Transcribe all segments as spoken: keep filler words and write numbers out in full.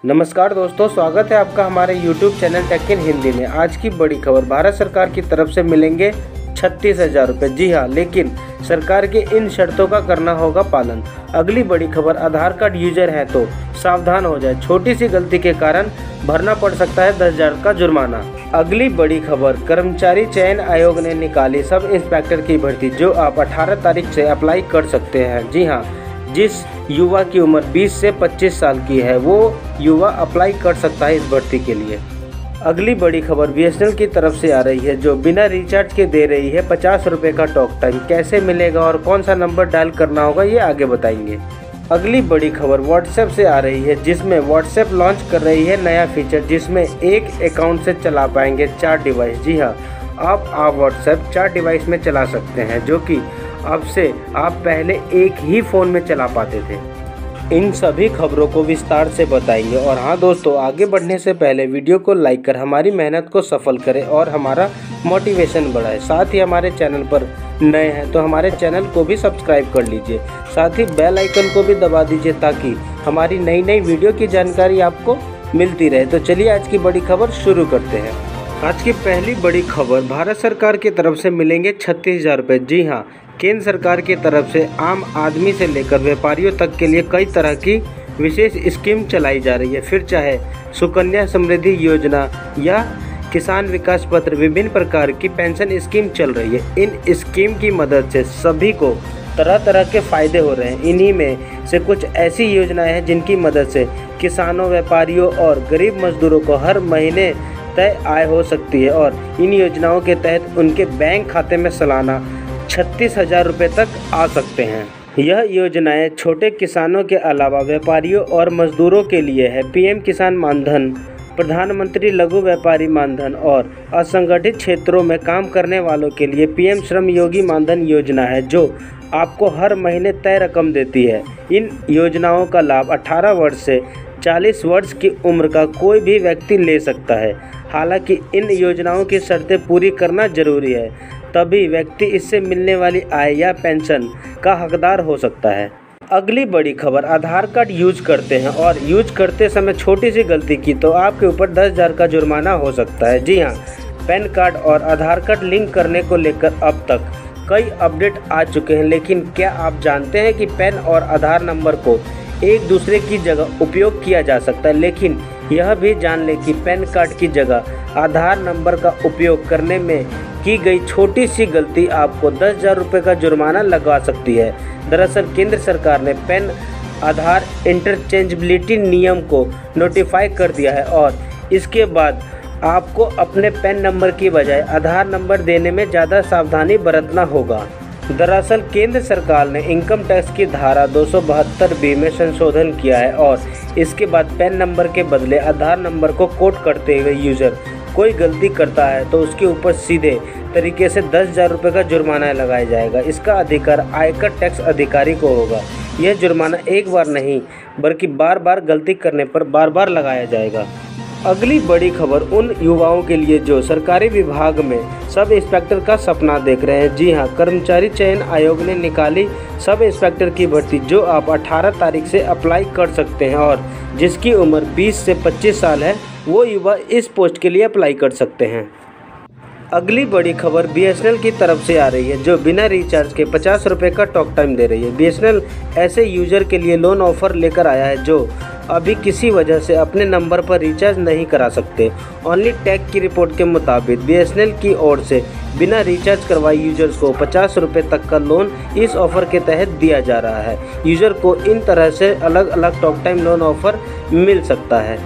नमस्कार दोस्तों, स्वागत है आपका हमारे YouTube channel tech in Hindi में। आज की बड़ी खबर, भारत सरकार की तरफ से मिलेंगे छत्तीस हजार रुपये। जी हाँ, लेकिन सरकार की इन शर्तों का करना होगा पालन। अगली बड़ी खबर, आधार कार्ड यूजर हैं तो सावधान हो जाए, छोटी सी गलती के कारण भरना पड़ सकता है दस हजार का जुर्माना। अगली बड़ी खबर, कर्मचारी चयन आयोग ने निकाली सब इंस्पेक्टर की भर्ती, जो आप अठारह तारीख से अप्लाई कर सकते हैं। जी हाँ, जिस युवा की उम्र बीस से पच्चीस साल की है वो युवा अप्लाई कर सकता है इस भर्ती के लिए। अगली बड़ी खबर बी एस एन एल की तरफ से आ रही है, जो बिना रिचार्ज के दे रही है पचास रुपये का टॉक टाइम। कैसे मिलेगा और कौन सा नंबर डायल करना होगा ये आगे बताएंगे। अगली बड़ी खबर व्हाट्सएप से आ रही है, जिसमें व्हाट्सएप लॉन्च कर रही है नया फीचर, जिसमें एक अकाउंट से चला पाएंगे चार डिवाइस। जी हाँ, अब आप व्हाट्सएप चार डिवाइस में चला सकते हैं, जो कि अब से आप पहले एक ही फ़ोन में चला पाते थे। इन सभी खबरों को विस्तार से बताएंगे। और हाँ दोस्तों, आगे बढ़ने से पहले वीडियो को लाइक कर हमारी मेहनत को सफल करें और हमारा मोटिवेशन बढ़ाएं। साथ ही हमारे चैनल पर नए हैं तो हमारे चैनल को भी सब्सक्राइब कर लीजिए, साथ ही बेल आइकन को भी दबा दीजिए ताकि हमारी नई नई वीडियो की जानकारी आपको मिलती रहे। तो चलिए आज की बड़ी खबर शुरू करते हैं। आज की पहली बड़ी खबर, भारत सरकार की तरफ से मिलेंगे छत्तीस हजार रुपये। जी हाँ, केंद्र सरकार की तरफ से आम आदमी से लेकर व्यापारियों तक के लिए कई तरह की विशेष स्कीम चलाई जा रही है। फिर चाहे सुकन्या समृद्धि योजना या किसान विकास पत्र, विभिन्न प्रकार की पेंशन स्कीम चल रही है। इन स्कीम की मदद से सभी को तरह तरह के फ़ायदे हो रहे हैं। इन्हीं में से कुछ ऐसी योजनाएं हैं जिनकी मदद से किसानों, व्यापारियों और गरीब मजदूरों को हर महीने तय आय हो सकती है। और इन योजनाओं के तहत उनके बैंक खाते में सालाना छत्तीस हजार रुपये तक आ सकते हैं। यह योजनाएं छोटे किसानों के अलावा व्यापारियों और मजदूरों के लिए है। पीएम किसान मानधन, प्रधानमंत्री लघु व्यापारी मानधन और असंगठित क्षेत्रों में काम करने वालों के लिए पीएम श्रम योगी मानधन योजना है, जो आपको हर महीने तय रकम देती है। इन योजनाओं का लाभ अठारह वर्ष से चालीस वर्ष की उम्र का कोई भी व्यक्ति ले सकता है। हालांकि इन योजनाओं की शर्तें पूरी करना जरूरी है, तभी व्यक्ति इससे मिलने वाली आय या पेंशन का हकदार हो सकता है। अगली बड़ी खबर, आधार कार्ड यूज करते हैं और यूज करते समय छोटी सी गलती की तो आपके ऊपर दस हजार का जुर्माना हो सकता है। जी हाँ, पैन कार्ड और आधार कार्ड लिंक करने को लेकर अब तक कई अपडेट आ चुके हैं, लेकिन क्या आप जानते हैं कि पैन और आधार नंबर को एक दूसरे की जगह उपयोग किया जा सकता है। लेकिन यह भी जान लें कि पैन कार्ड की जगह आधार नंबर का उपयोग करने में की गई छोटी सी गलती आपको दस हजार रुपये का जुर्माना लगवा सकती है। दरअसल केंद्र सरकार ने पैन आधार इंटरचेंजेबिलिटी नियम को नोटिफाई कर दिया है और इसके बाद आपको अपने पैन नंबर की बजाय आधार नंबर देने में ज़्यादा सावधानी बरतना होगा। दरअसल केंद्र सरकार ने इनकम टैक्स की धारा दो सौ बहत्तर बी में संशोधन किया है और इसके बाद पैन नंबर के बदले आधार नंबर को कोड करते हुए यूज़र कोई गलती करता है तो उसके ऊपर सीधे तरीके से दस हजार रुपये का जुर्माना लगाया जाएगा। इसका अधिकार आयकर टैक्स अधिकारी को होगा। यह जुर्माना एक बार नहीं बल्कि बार बार गलती करने पर बार बार लगाया जाएगा। अगली बड़ी खबर उन युवाओं के लिए जो सरकारी विभाग में सब इंस्पेक्टर का सपना देख रहे हैं। जी हाँ, कर्मचारी चयन आयोग ने निकाली सब इंस्पेक्टर की भर्ती, जो आप अठारह तारीख से अप्लाई कर सकते हैं और जिसकी उम्र बीस से पच्चीस साल है वो युवा इस पोस्ट के लिए अप्लाई कर सकते हैं। अगली बड़ी खबर बी एस एन एल की तरफ से आ रही है, जो बिना रिचार्ज के पचास रुपये का टॉक टाइम दे रही है। बी एस एन एल ऐसे यूजर के लिए लोन ऑफर लेकर आया है जो अभी किसी वजह से अपने नंबर पर रिचार्ज नहीं करा सकते। ओनली टेक की रिपोर्ट के मुताबिक बी एस एन एल की ओर से बिना रिचार्ज करवाए यूजर्स को पचास रुपये तक का लोन इस ऑफ़र के तहत दिया जा रहा है। यूज़र को इन तरह से अलग अलग टॉक टाइम लोन ऑफ़र मिल सकता है।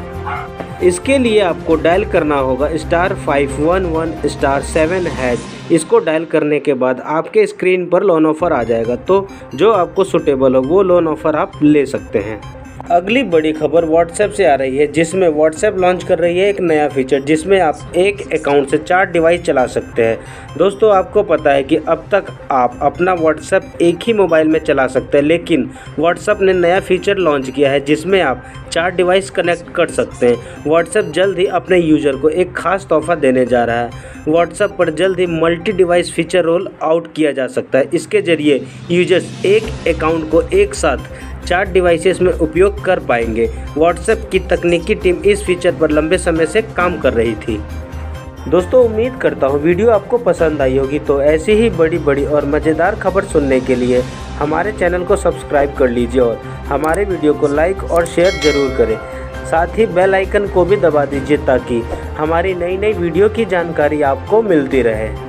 इसके लिए आपको डायल करना होगा star five one one star seven hash. इसको डायल करने के बाद आपके स्क्रीन पर लोन ऑफ़र आ जाएगा, तो जो आपको सूटेबल हो वो लोन ऑफ़र आप ले सकते हैं। अगली बड़ी खबर व्हाट्सएप से आ रही है, जिसमें व्हाट्सएप लॉन्च कर रही है एक नया फीचर, जिसमें आप एक अकाउंट से चार डिवाइस चला सकते हैं। दोस्तों, आपको पता है कि अब तक आप अपना व्हाट्सएप एक ही मोबाइल में चला सकते हैं, लेकिन व्हाट्सएप ने नया फीचर लॉन्च किया है जिसमें आप चार डिवाइस कनेक्ट कर सकते हैं। व्हाट्सएप जल्द ही अपने यूज़र को एक खास तोहफा देने जा रहा है। व्हाट्सएप पर जल्द ही multi device feature roll out किया जा सकता है। इसके जरिए यूजर्स एक अकाउंट को एक साथ चार डिवाइसेस में उपयोग कर पाएंगे। व्हाट्सएप की तकनीकी टीम इस फीचर पर लंबे समय से काम कर रही थी। दोस्तों, उम्मीद करता हूँ वीडियो आपको पसंद आई होगी। तो ऐसी ही बड़ी बड़ी और मज़ेदार खबर सुनने के लिए हमारे चैनल को सब्सक्राइब कर लीजिए और हमारे वीडियो को लाइक और शेयर ज़रूर करें। साथ ही बेल आइकन को भी दबा दीजिए ताकि हमारी नई नई वीडियो की जानकारी आपको मिलती रहे।